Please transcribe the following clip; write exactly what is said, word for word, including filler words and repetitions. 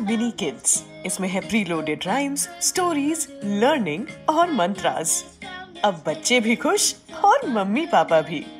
Mini kids. इसमें है preloaded rhymes, stories, learning और मंत्रास। अब बच्चे भी खुश और मम्मी पापा भी।